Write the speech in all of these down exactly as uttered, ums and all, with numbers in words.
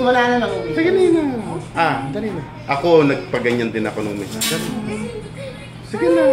wala na lang uwi. Sige na. Ah, dali na. Ako, nagpaganyan din ako nung minsan. Sige na.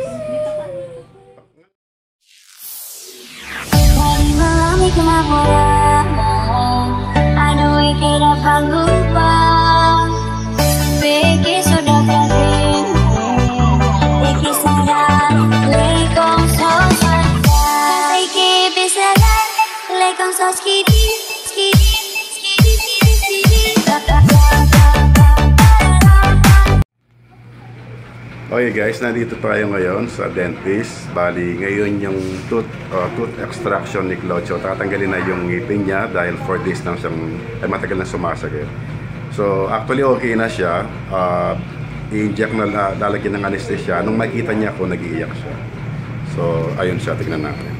Okay guys, nandito tayo ngayon sa dentist. Bali, ngayon yung tooth, uh, tooth extraction ni Claude. So, tatanggalin na yung ngipin niya dahil four days lang siyang, ay matagal na sumasakit. So, actually okay na siya. Uh, I-inject na, uh, lalagyan ng anesthesia. Nung makita niya ako, nag-iiyak siya. So, ayun siya. Tignan natin.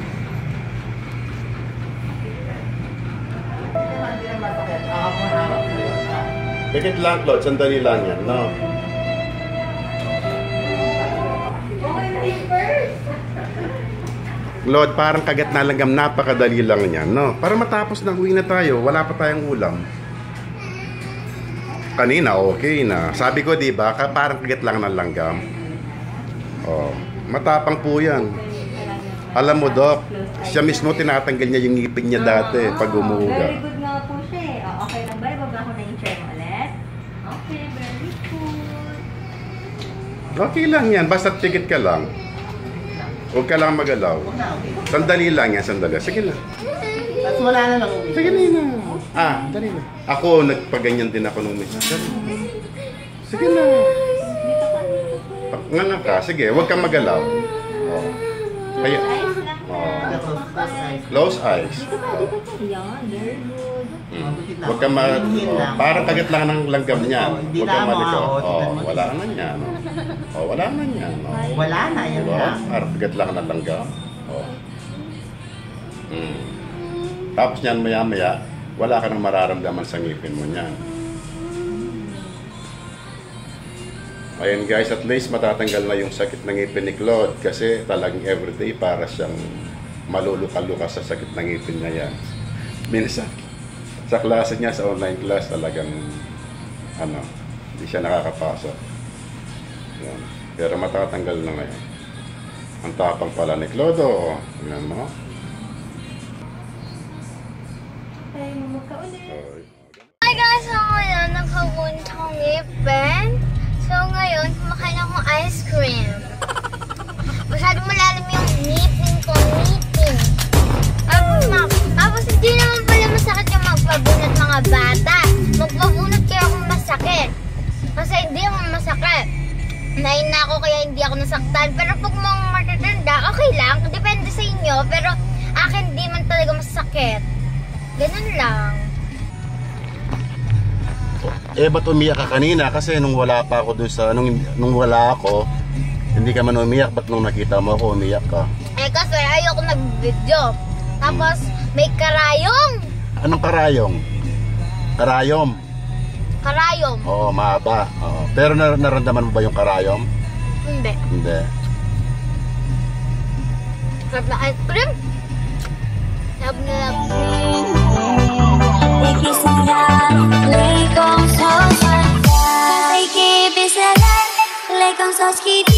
Pikit lang, Claude. Sandali lang yan, no? Lord, parang kagat na langgam, napakadali lang yan, no? Para matapos na, uwi na tayo, wala pa tayong ulam. Kanina, okay na. Sabi ko, di ba, parang kagat lang ng langgam. Oh, matapang po yan. Alam mo, Doc, siya mismo tinatanggal niya yung ngipin niya dati pag umuuga. Very good nga po siya eh. Oh, okay lang ba? Ibaba ko na yung chair ulit. Okay, very good. Okay lang yan, basta tikit ka lang. Huwag ka lang magalaw. Sandali lang yan, sandali. Sige na. Tapos wala na lang uwi. Sige na. Ah, dali na. Ako, nagpaganyan din ako nung minsan. Sige na. Nga ka, sige. Huwag kang magalaw. Oh. Kaya. Oh. Close eyes. Yan, very good. Hmm. Huwag kang mag... Oh. Parang kagat lang ng langgam niya. Huwag kang malikot. Oh, wala na niya. No? Oh, wala na niya. No? Wala na, yan lang. Parang kagat lang ng langgam. Oh. Hmm. Tapos niyan maya-maya, wala ka nang mararamdaman sa ngipin mo niyan. Ayan guys, at least matatanggal na yung sakit ng ngipin ni Claude kasi talagang everyday para siyang maluluka-luka sa sakit ng ngipin niya yan. Minsan, sa klase niya, sa online class, talagang ano, hindi siya nakakapasok. Yan. Pero matatanggal na ngayon. Ang tapang pala ni Claude, oh. Tingnan mo. Ay, mamaka ulit. Hi guys! So ngayon, nagkaguntong ngipin. So ngayon, kumakain akong ice cream. Masyadong malalim yung ngipin ko, ngipin. Tapos, tapos hindi naman pala masakit yung magpabunot mga bata. Magpabunot kaya akong masakit. Kasi hindi naman masakit. Nain na ako kaya hindi ako nasaktan. Pero pag mga matatanda, okay lang. Depende sa inyo. Pero akin di man talaga masakit. Ganun lang. Eh, ba't umiyak ka kanina? Kasi nung wala pa ako dun sa... Nung, nung wala ako, hindi ka man umiyak. Ba't nung nakita mo ako, umiyak ka? Eh, kasi ayoko nag-video. Tapos, may karayong. Anong karayong? Karayom? Karayom. Oo, mahaba. Oo. Pero nar naramdaman mo ba yung karayom? Hindi. Hindi. Sarap na ice cream. Sarap na ice cream. Lekong sos kidi